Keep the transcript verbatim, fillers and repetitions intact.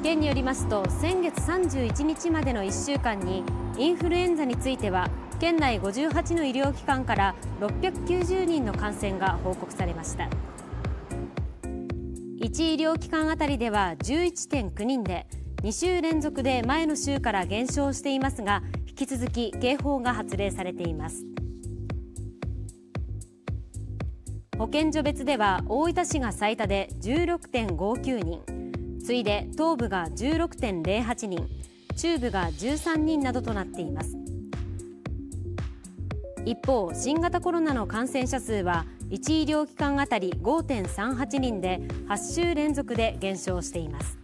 県によりますと、先月さんじゅういちにちまでのいっしゅうかんにインフルエンザについては県内ごじゅうはちの医療機関からろっぴゃくきゅうじゅうにんの感染が報告されました。いち医療機関あたりでは じゅういってんきゅうにんで、にしゅう連続で前の週から減少していますが、引き続き警報が発令されています。保健所別では大分市が最多で じゅうろくてんごきゅうにん、次いで東部が じゅうろくてんぜろはちにん、中部がじゅうさんにんなどとなっています。一方、新型コロナの感染者数はいち医療機関あたり ごてんさんはちにんではち週連続で減少しています。